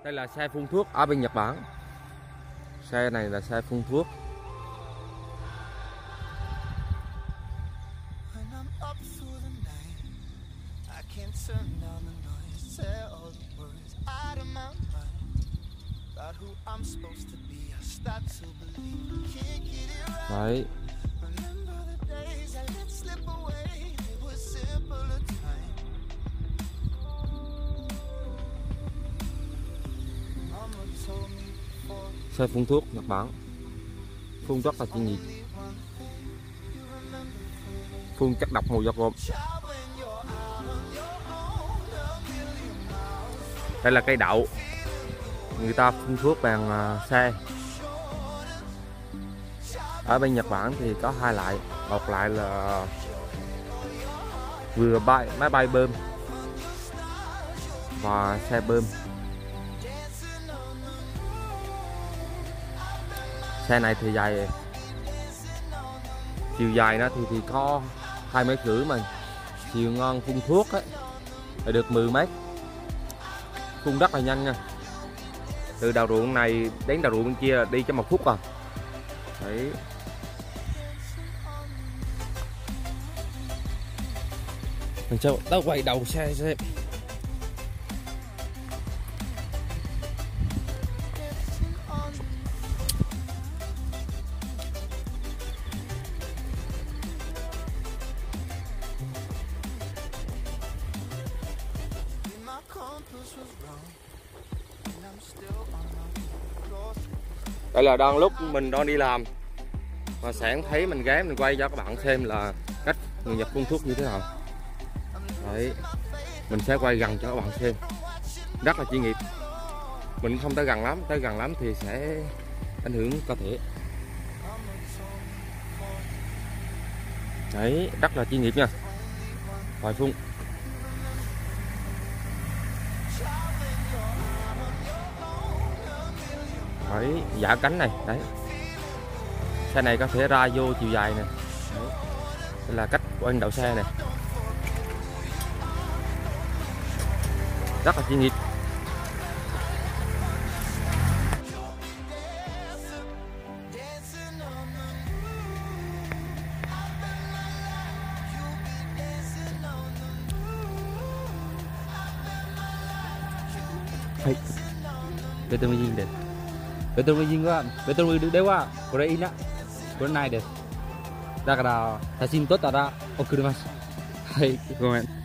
Đây là xe phun thuốc ở bên Nhật Bản. Xe này là xe phun thuốc. Đấy. Xe phun thuốc Nhật Bản, phun rất là chuyên nghiệp, phun chất độc màu giọt gồm. Đây là cây đậu, người ta phun thuốc bằng xe. Ở bên Nhật Bản thì có hai loại, một loại là vừa máy bay bơm và xe bơm. Xe này thì dài, chiều dài nó thì có 2,5 mét, mà chiều ngon phun thuốc ấy là được 10 mét. Phun rất là nhanh nha, từ đầu ruộng này đến đầu ruộng bên kia là đi trong 1 phút à. Đấy. Mình cho tao quay đầu xe xem. Đây là đang lúc mình đang đi làm mà sáng thấy mình ghé mình quay cho các bạn xem là cách người Nhật phun thuốc như thế nào. Đấy, mình sẽ quay gần cho các bạn xem, rất là chuyên nghiệp. Mình không tới gần lắm thì sẽ ảnh hưởng cơ thể. Đấy, rất là chuyên nghiệp nha. Vòi phun. Đấy, giả cánh này, đấy. Xe này có thể ra vô chiều dài nè. Đấy. Đây là cách của anh đậu xe này. Rất là chuyên nghiệp. Hey. Betul menjing deh. Betul menjing gua. Betul menjing dewa. Kore ina. Kore nai deh. だから写真撮ったら送ります。はい、ごめん。